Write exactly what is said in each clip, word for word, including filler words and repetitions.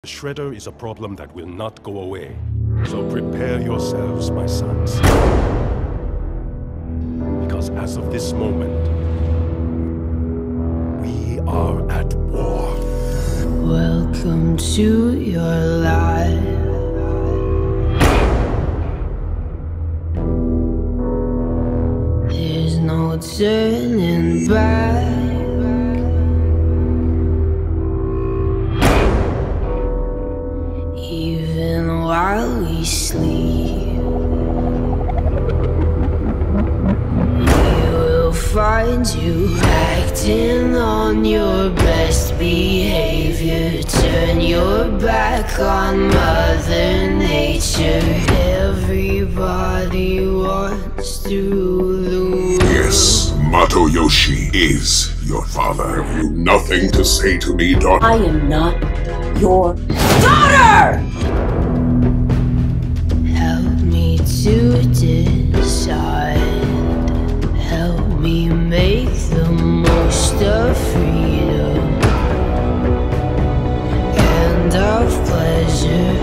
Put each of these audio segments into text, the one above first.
The Shredder is a problem that will not go away. So prepare yourselves, my sons. Because as of this moment, we are at war. Welcome to your life. There's no turning back. Even while we sleep, we will find you acting on your best behavior. Turn your back on Mother Nature. Everybody wants to rule the world. Yes, Mato Yoshi is your father. Have you nothing to say to me, daughter? I am not your daughter! Help me to decide. Help me make the most of freedom and of pleasure.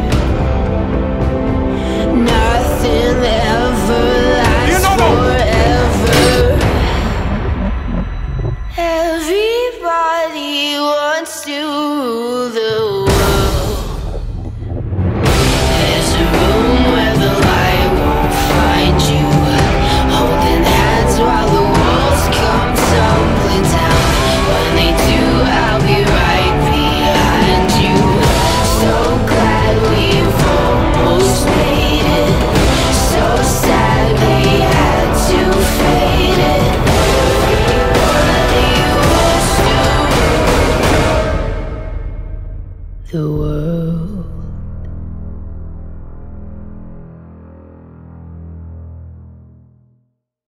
Nothing ever lasts forever. Everybody wants to rule the world. There's a room where the light won't find you, holding hands while the walls come tumbling down. When they do, I'll be right behind you. So glad we've almost made it. So sad we had to fade it. Everybody wants to rule the world.